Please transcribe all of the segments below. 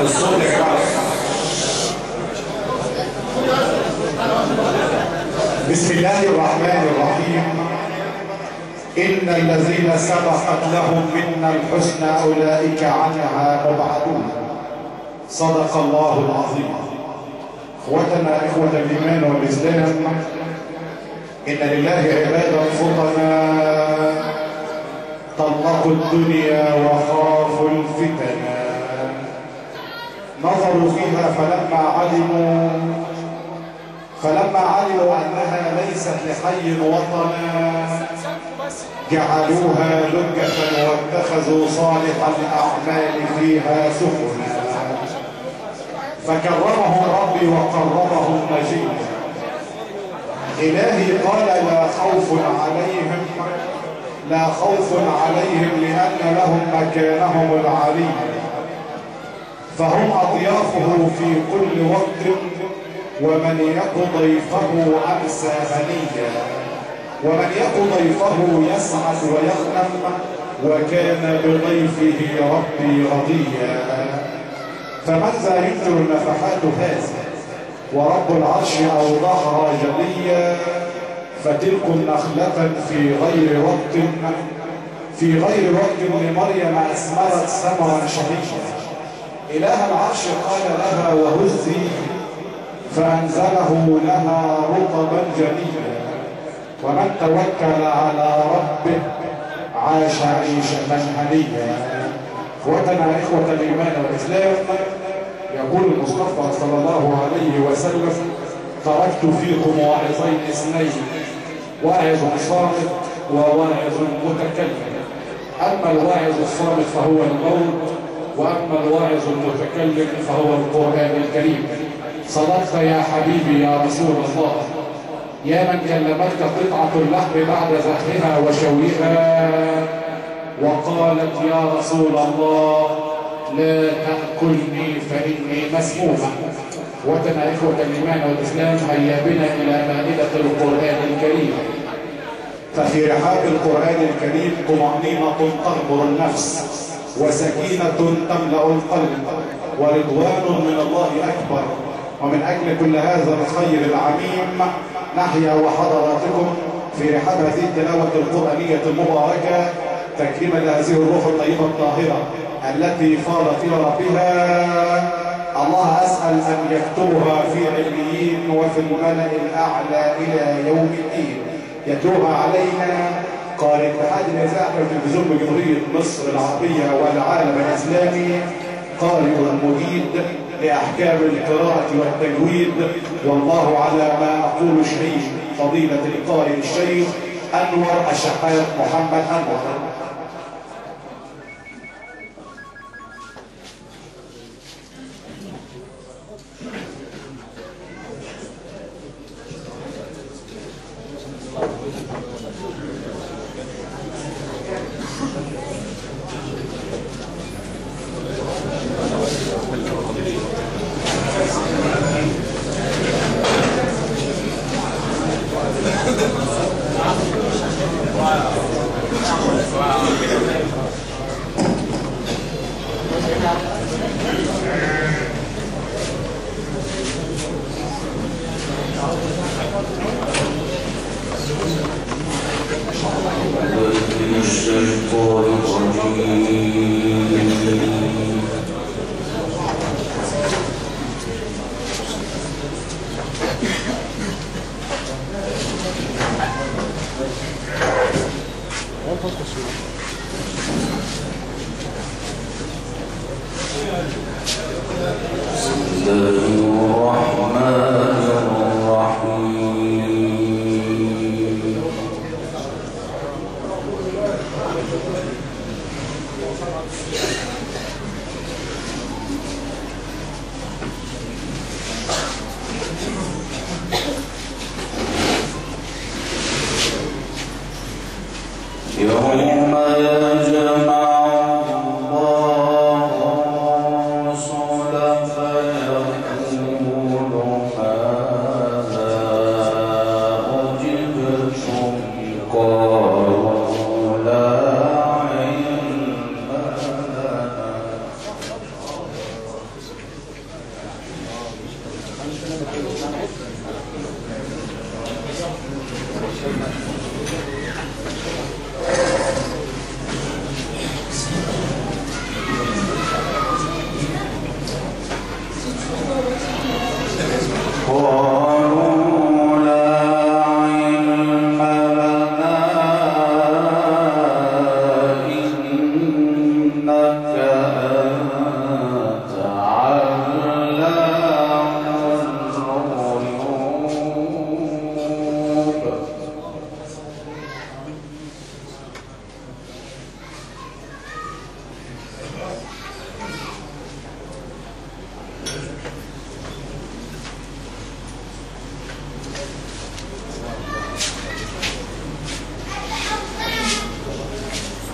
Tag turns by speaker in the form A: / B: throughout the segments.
A: الصوت يا جماعه. بسم الله الرحمن الرحيم. إن الذين سبقت لهم منا الحسنى أولئك عنها مبعدون. صدق الله العظيم. اخوتنا اخوة الايمان والاسلام، ان لله عبادا فطنا طلقوا الدنيا وخافوا الفتنا، نظروا فيها فلما علموا انها ليست لحي وطنا جعلوها لجة واتخذوا صالح الاعمال فيها سفنا، فكرمهم ربي وقربهم نجيا. إلهي قال لا خوف عليهم لأن لهم مكانهم العلي، فهم أضيافه في كل وقت، ومن يك ضيفه أمسى هنيا، ومن يك ضيفه يسعد ويغنم، وكان بضيفه ربي رضيا. فمن ذا ينكر النفحات هذه ورب العرش أوضحها جليا، فتلك نخلة في غير وقت لمريم أثمرت ثمرا شهيا. إله العرش قال لها وهزي، فأنزله لها رطبا جنيا. ومن توكل على ربه عاش عيشة هنيا. اخوتنا اخوة الايمان والاسلام، يقول المصطفى صلى الله عليه وسلم: تركت فيكم واعظين اثنين، واعظ صامت وواعظ متكلم. اما الواعظ الصامت فهو الموت، واما الواعظ المتكلم فهو القرآن الكريم. صدقت يا حبيبي يا رسول الله، يا من كلمتك قطعة اللحم بعد ذبحها وشويها وقالت يا رسول الله لا تأكلني فإني مسمومة. وتنا إخوة الإيمان والإسلام، هيا بنا إلى مائدة القرآن الكريم. ففي رحاب القرآن الكريم طمأنينة تغمر النفس، وسكينة تملأ القلب، ورضوان من الله أكبر. ومن أجل كل هذا الخير العميم نحيا وحضراتكم في رحاب هذه التلاوة القرآنية المباركة تكريما لهذه الروح الطيبة الطاهرة التي فاضت إلى ربها. الله أسأل أن يكتبها في عليين وفي الملأ الأعلى إلى يوم الدين. يتلوها علينا قارئ اتحاد الإذاعة والتلفزيون بجمهورية مصر العربية والعالم الإسلامي، قارئ المجيد لأحكام القراءة والتجويد، والله على ما أقول شهيد، فضيلة القارئ الشيخ أنور الشحات محمد أنور.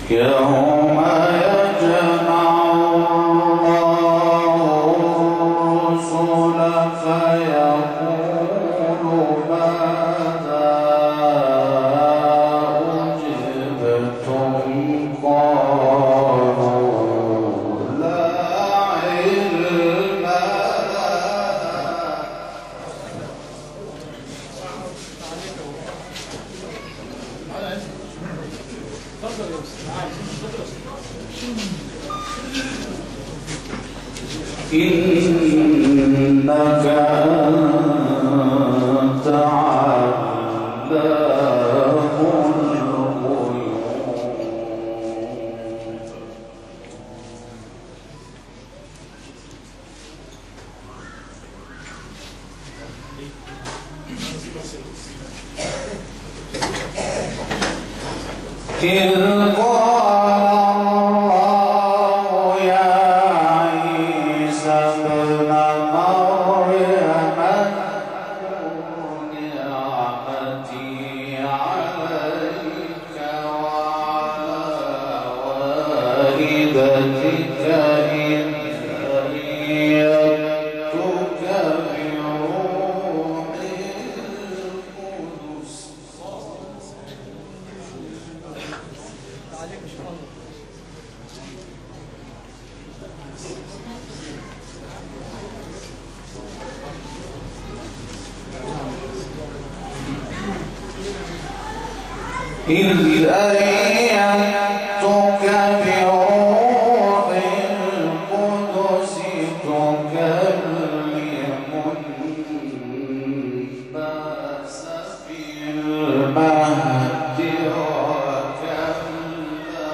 B: يوم يجمع الله الرسل فيقول ماذا أجبتم قالوا لا علم لنا إنك أنت علام الغيوب إذ إذ أيدتك بروح القدس تكلم الناس في المهد وكهلا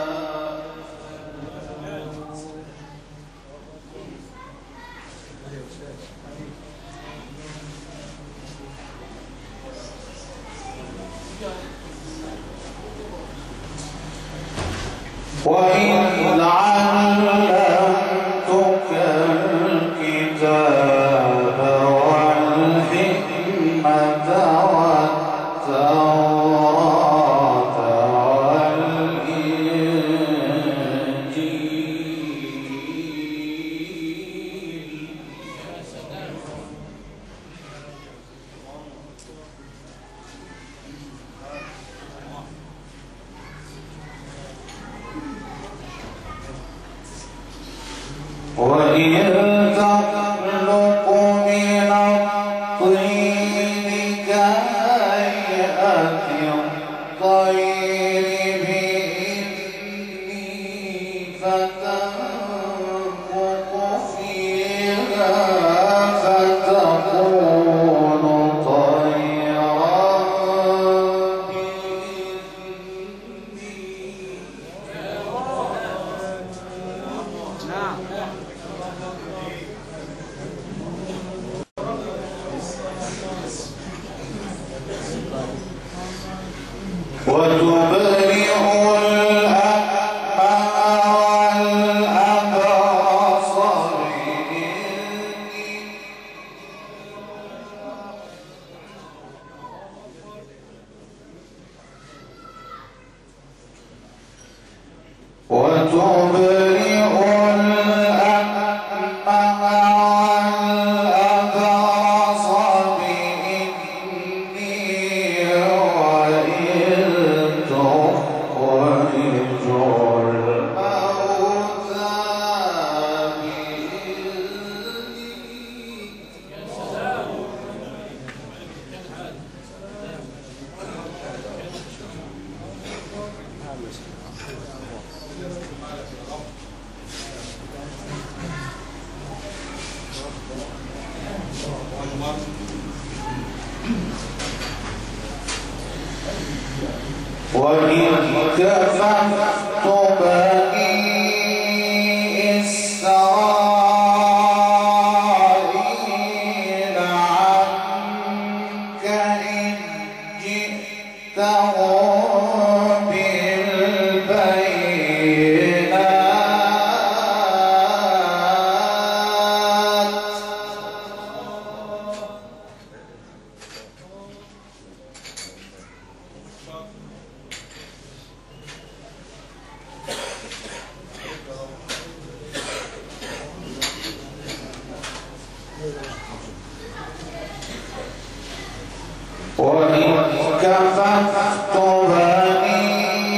B: وإذ علمتك الكتاب والحكمة والتوراة والإنجيل وإذ تخلق من الطين كهيئة الطير بإذني فتنفخ فيها فتكون طيرا بإذني وتبرئ الأكمه والأبرص بإذني وتبرئ الأكمه والأبرص بإذني وإذ تخرج الموتى بإذني وإذ كففت بني إسرائيل عنك إذ جئتهم بالبينات وإذ كففت بني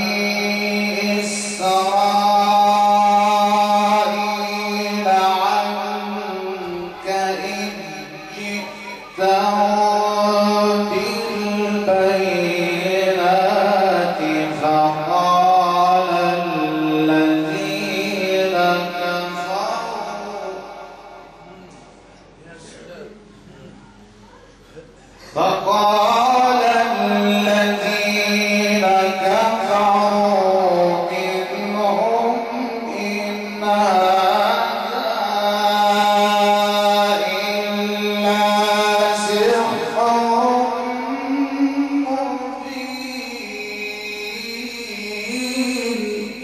B: إسرائيل عنك إذ جئتهم بالبينات فقال الذين كفروا منهم إن هذا إلا سحر مبين.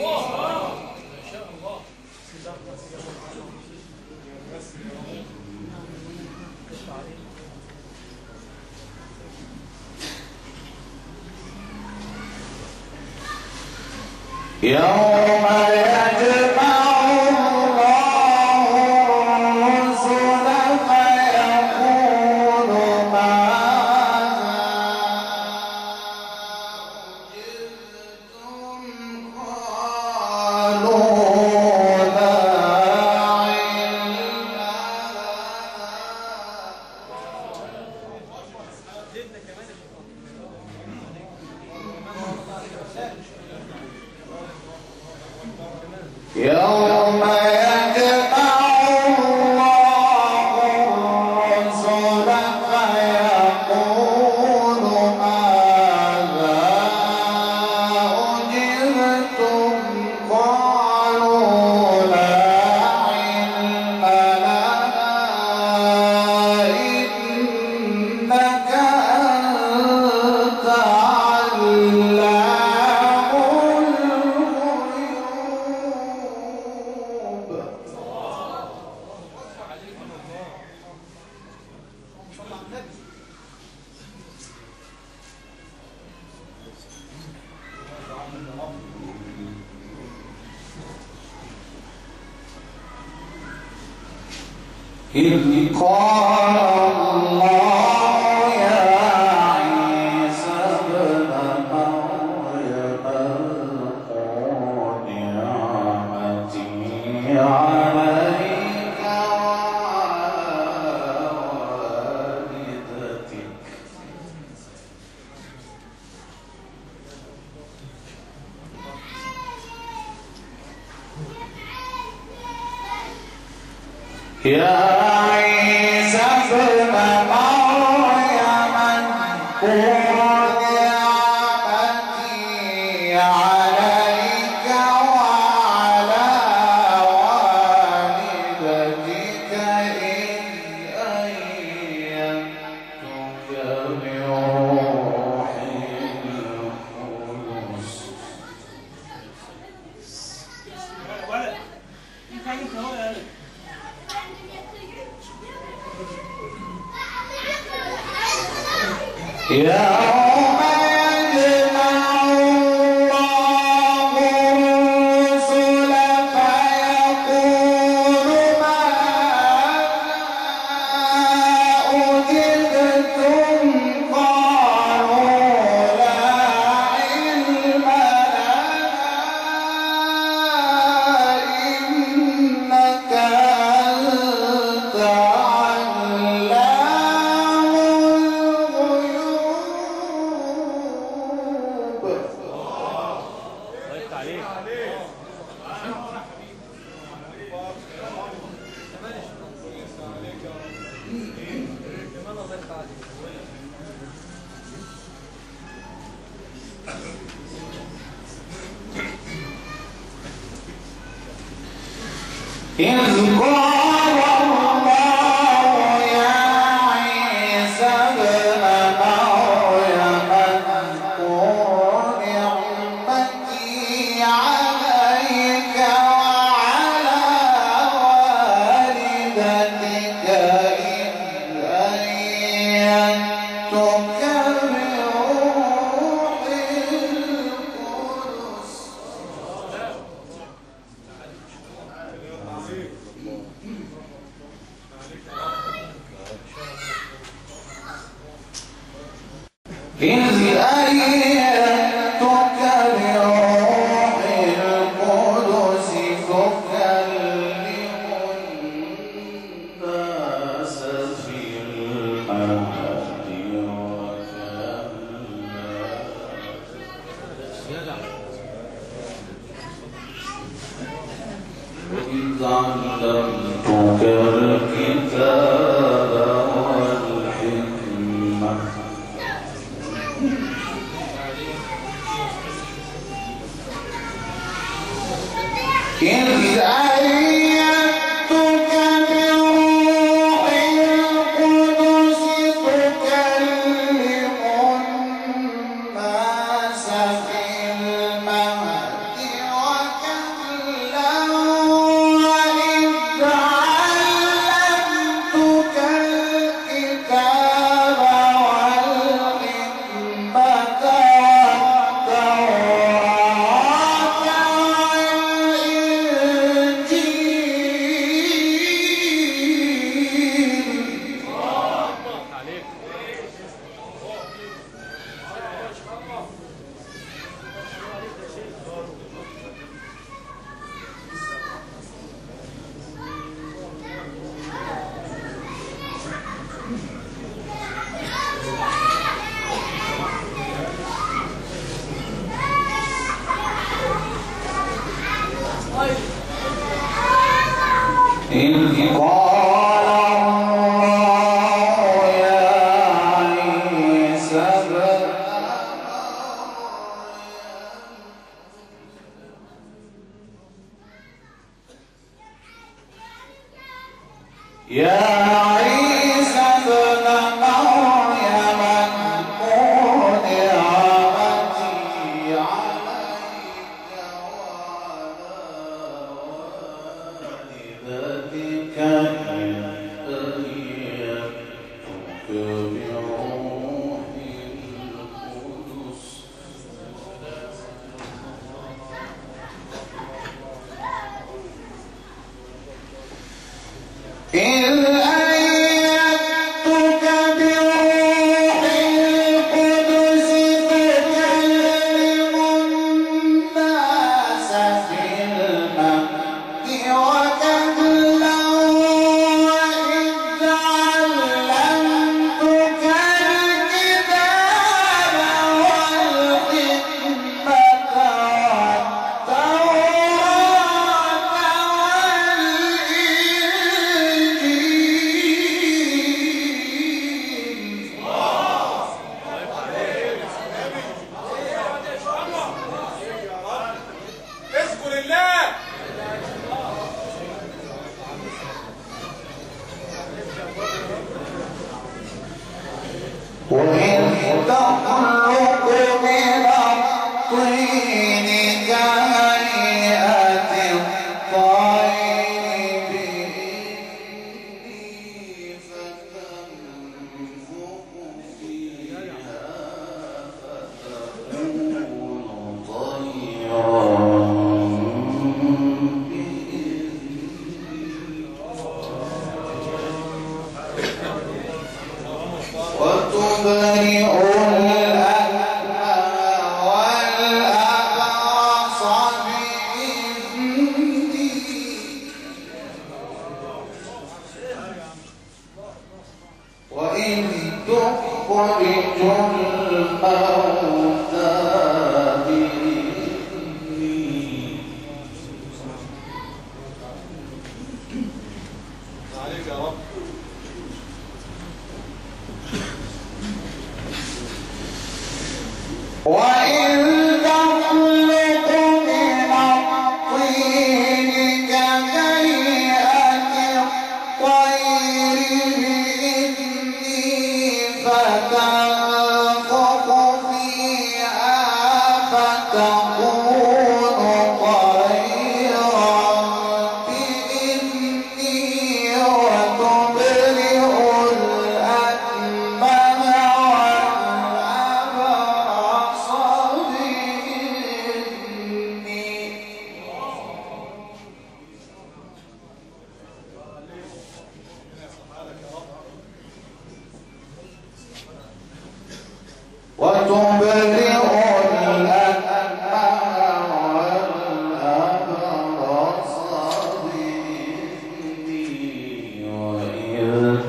B: يوم يجمع الله الرسل فيقول ماذا أجبتم قالوا لا علم يوم يجمع الله الرسل فيقول ماذا أجبتم قالوا لا علم لنا إنك أنت علام الغيوب. إذ قال الله يا عيسى ابن مريم اذكر نعمتي عليك وعلى والدتك يا عيسى ابن مريم اذكر نعمتي عليك وعلى والدتك إذ أيدتك بروح القدس. يوم يجمع الله الرسل فيقول ماذا أجبتم قالوا لا علم لنا إنك أنت علام الغيوب. إذ قال الله يا عيسى ابن مريم اذكر نعمتي عليك وعلى والدتك إذ أيدتك بروح القدس. فتنفخ فيه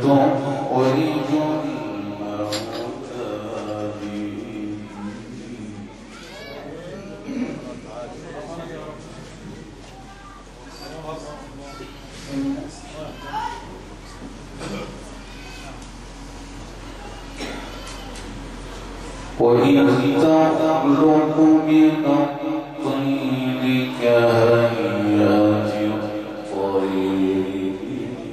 B: وإذ تخلق من الطين كهيئة الطير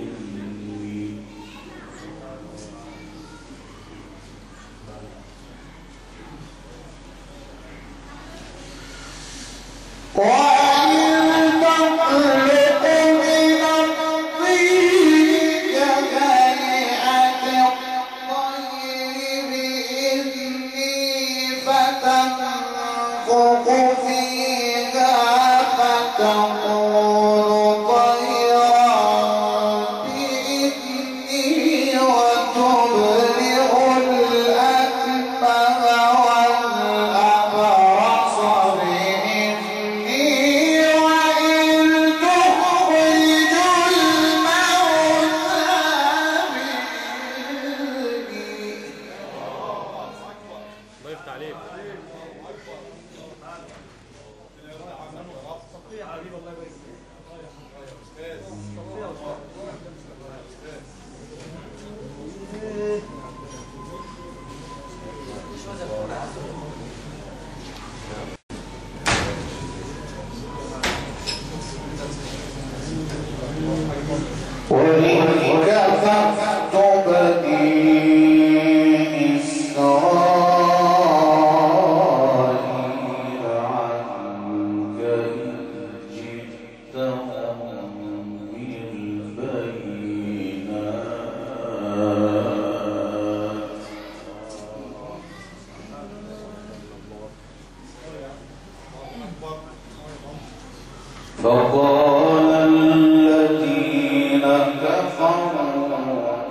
B: فقال الذين كفروا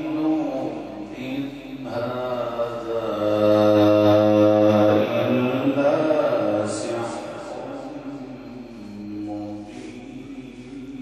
B: إن هذا إلا سحر مبين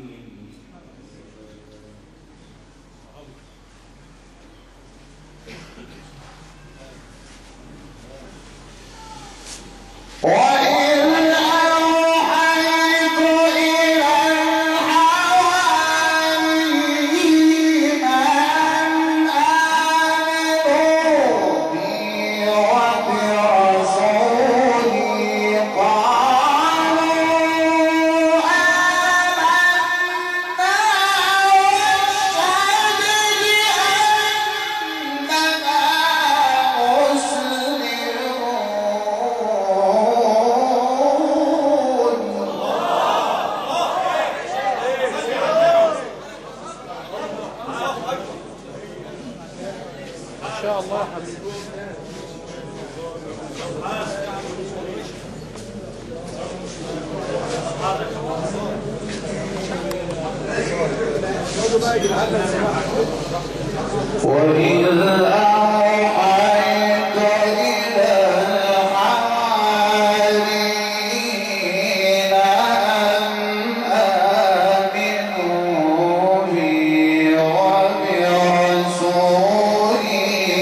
B: وإذ أوحيت إلى الحواريين أن آمنوا بي وبرسولي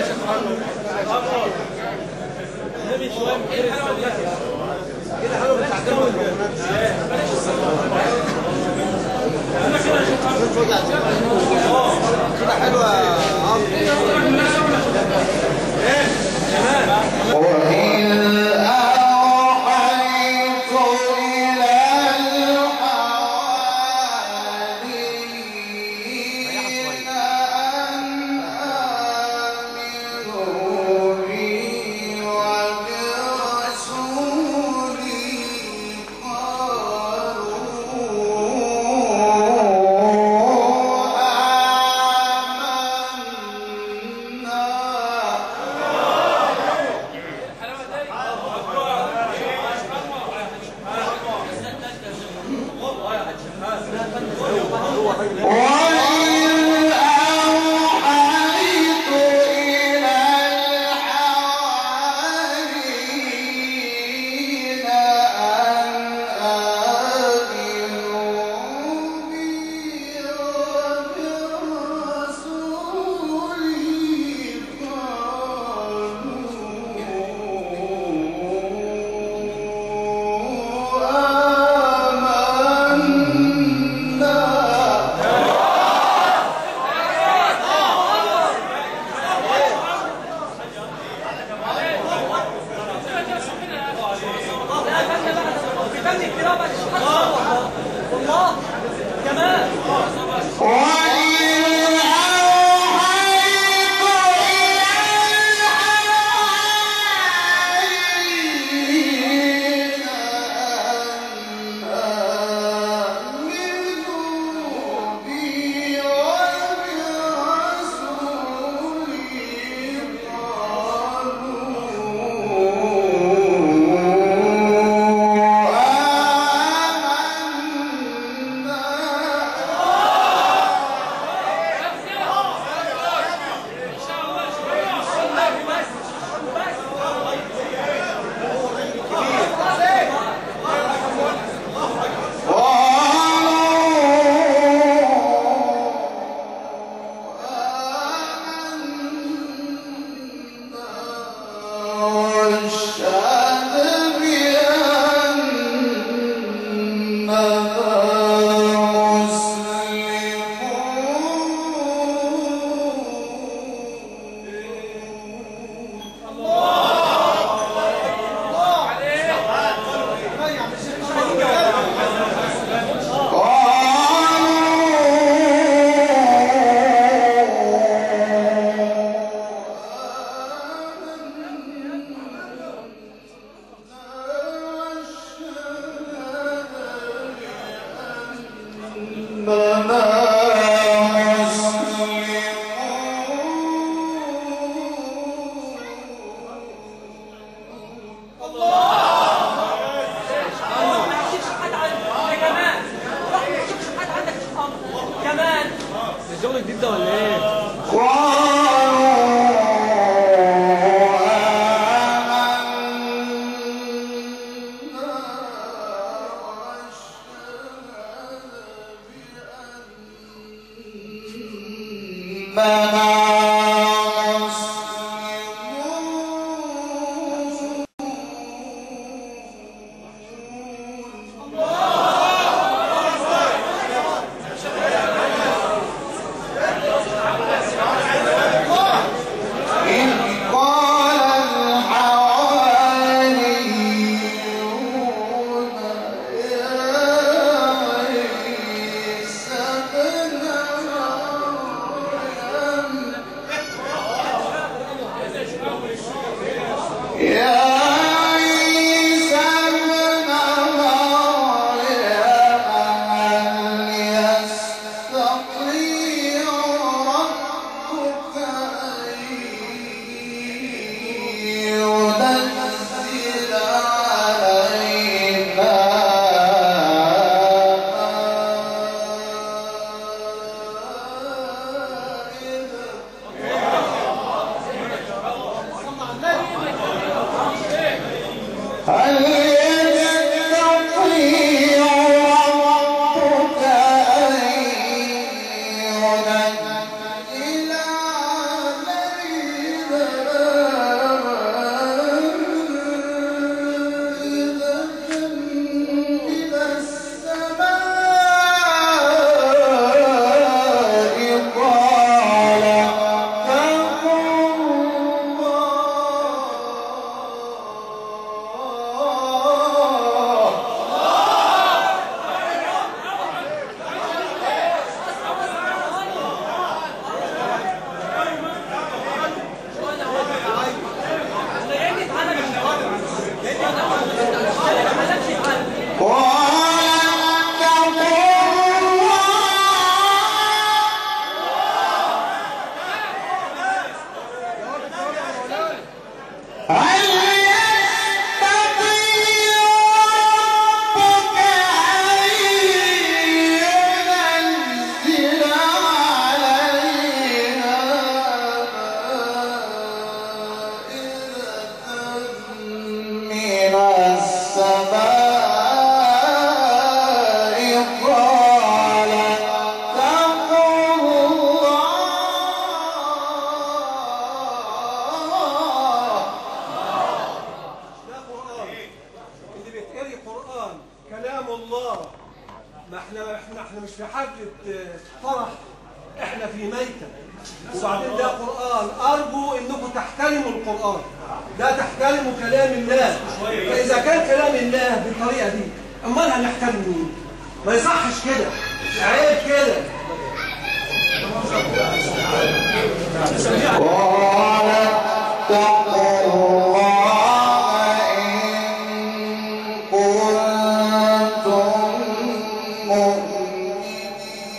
B: كده حلو.
C: والله كمان الشغل الجديد ده ولا ايه؟
D: احنا مش في حفلة فرح، احنا في ميتة. وبعدين ده قرآن، أرجو إنكم تحترموا القرآن، لا تحترموا كلام الله. فإذا كان كلام الله بالطريقة دي امال هنحترم مين؟ ما يصحش كده، عيب كده.
B: قال اتقوا الله إن كنتم مؤمنين.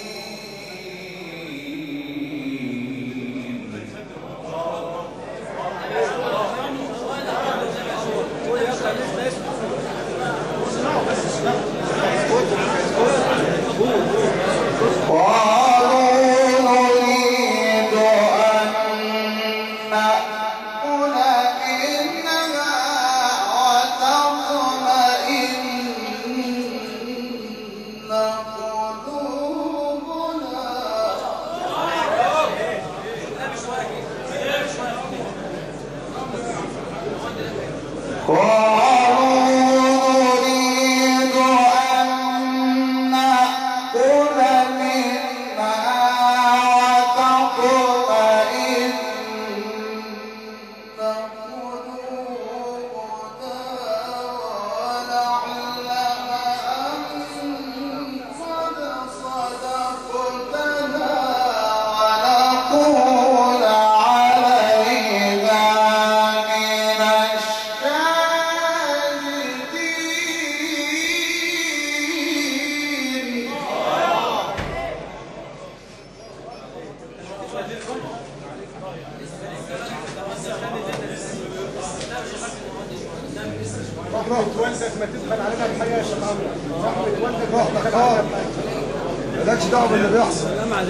E: رحمة والدك ما تدخل علينا بحاجة يا شيخ عمرو. رحمة والدك ما تدخل علينا بحاجة. مالكش دعوة باللي بيحصل.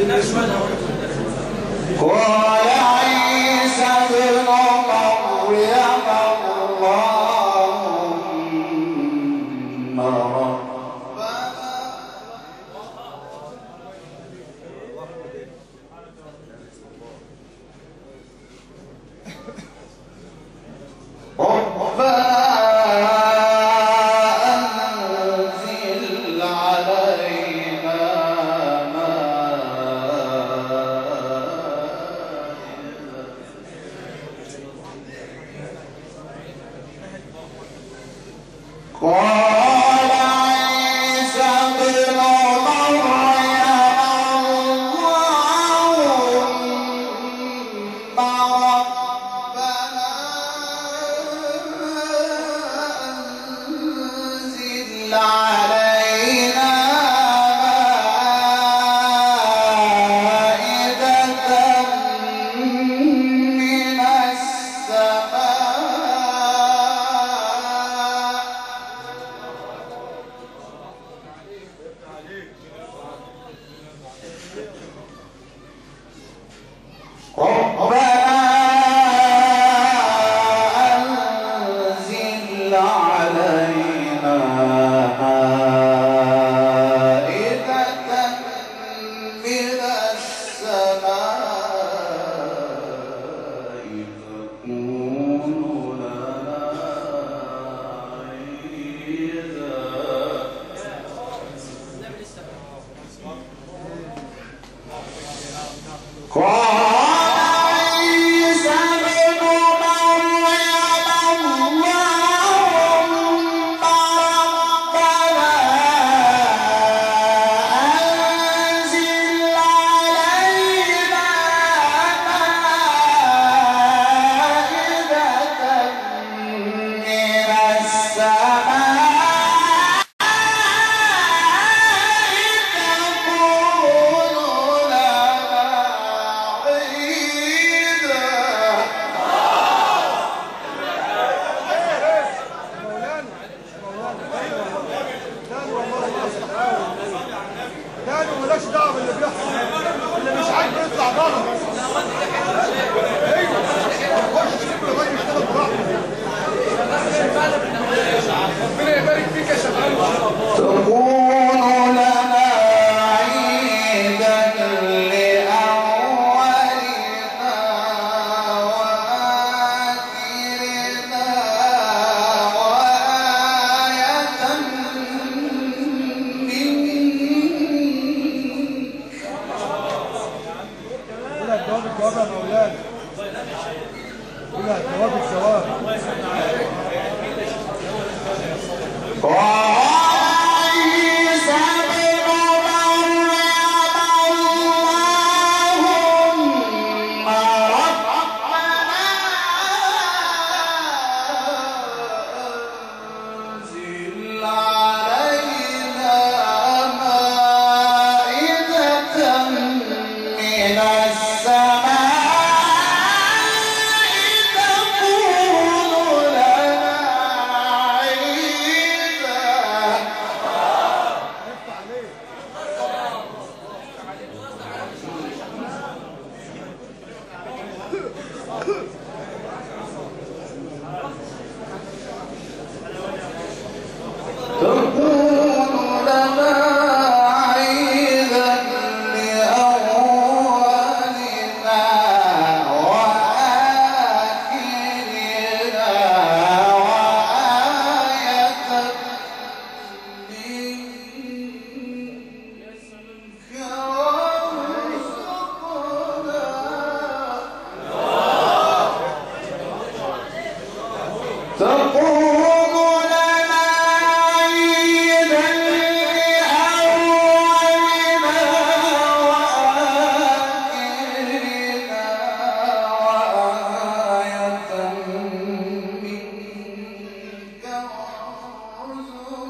B: قال عيسى ابن مريم اللهم أنزل علينا قال عيسى ابن مريم اللهم ربنا أنزل علينا مائدة من السماء ربنا أنزل علينا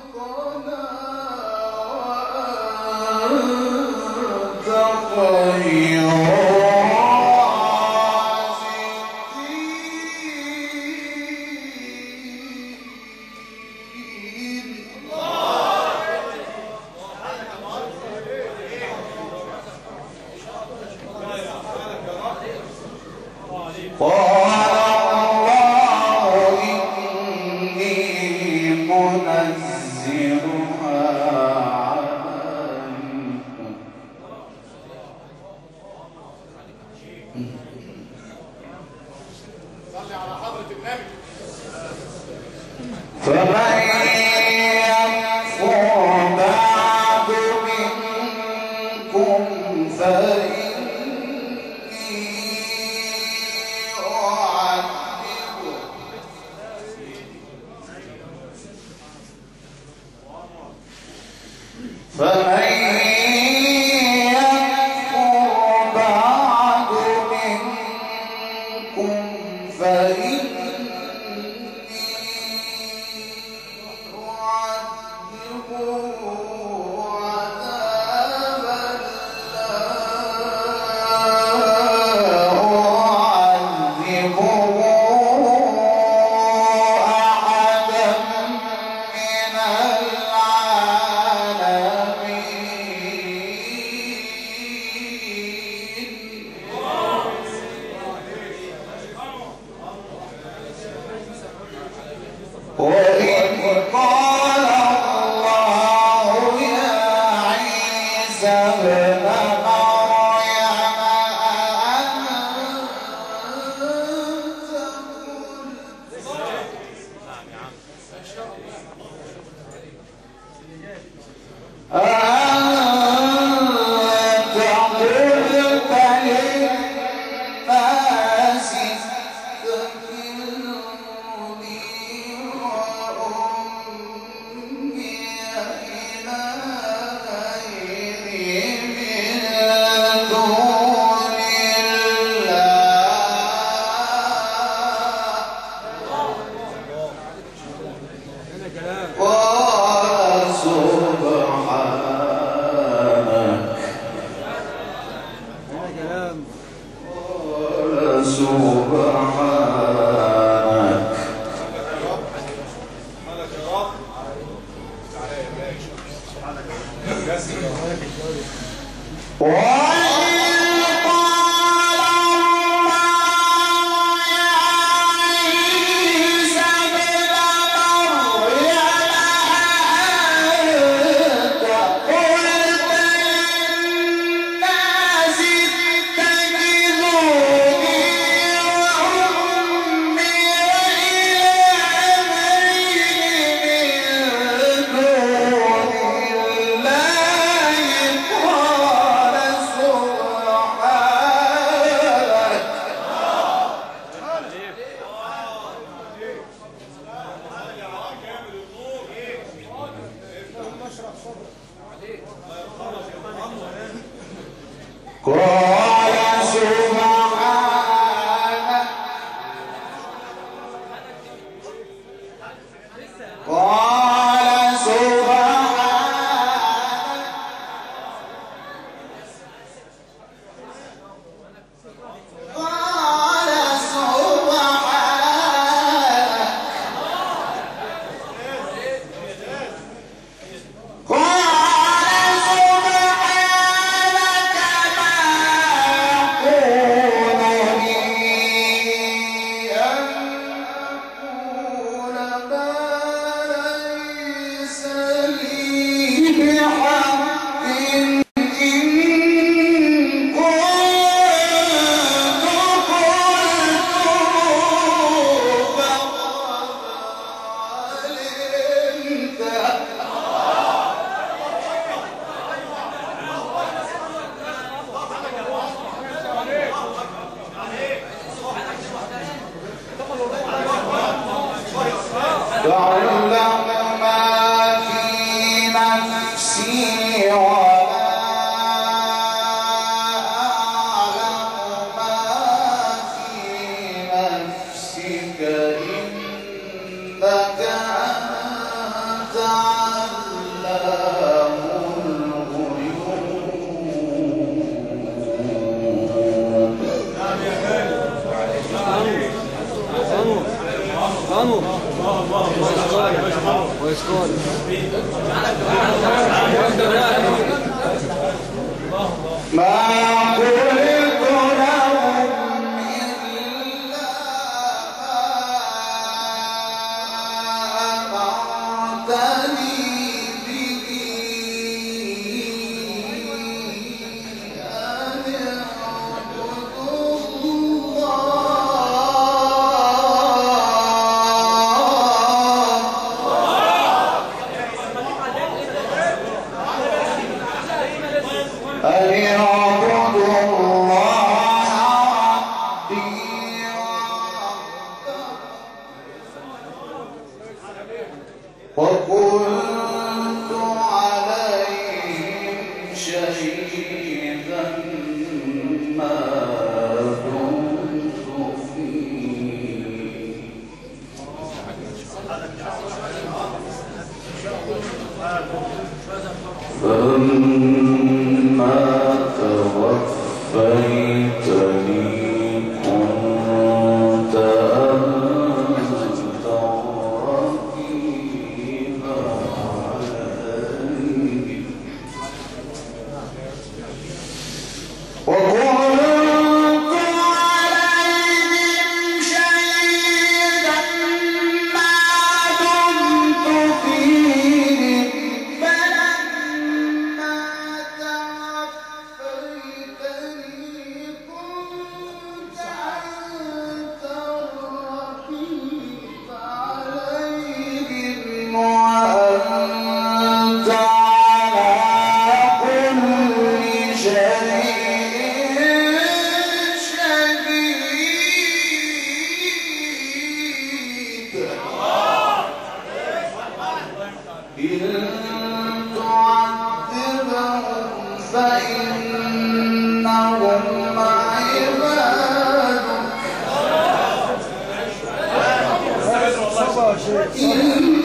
B: إنك أنت ما قلت لهم وكنت عليهم شهيدا ما دمت فيه فلما توفيتني كنت أنت الرقيب عليهم وكنت عليهم شهيدا ما دمت فيهم فلما توفيتني كنت أنت الرقيب عليهم وأنت على كل شيء شهيد إن تعذبهم فإنهم عبادك إن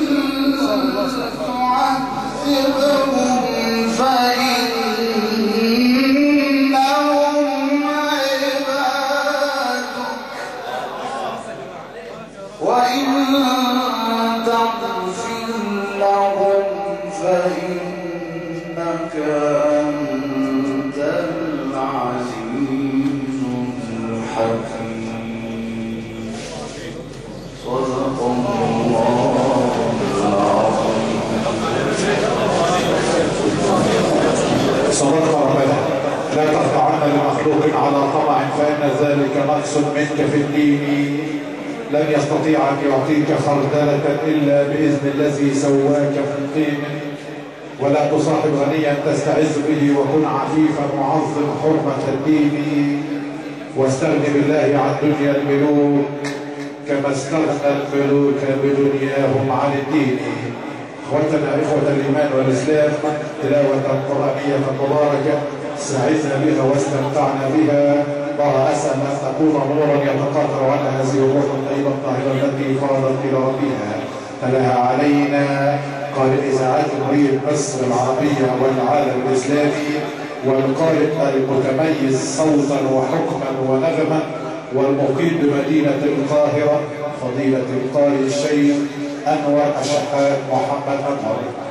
B: تعذبهم فإنهم عبادك وإن تغفر لهم فإنك أنت العزيز الحكيم صدق الله العظيم
A: صدق ربنا لا تخضعن لمخلوق على طمع فإن ذلك نقص منك في الدين لن يستطيع أن يعطيك خردلة إلا بإذن الذي سواك من طين ولا تصاحب غنيا تستعز به وكن عفيفا معظم حرمة الدين واستغن بالله عن دنيا الملوك كما استغنى الملوك بدنياهم عن الدين. اخوتنا اخوة الايمان والاسلام تلاوة قرآنية مباركة سعدنا بها واستمتعنا بها. الله اسال ان تكون نورا يتقطر عنها هذه الروح الطيبة الطاهرة التي فاضت الى ربها تلاها علينا قارئ اذاعات جمهورية مصر العربية والعالم الاسلامي والقارئ المتميز صوتا وحكما ونغما والمقيم بمدينة القاهرة فضيلة القارئ الشيخ أنور الشحات محمد أنور.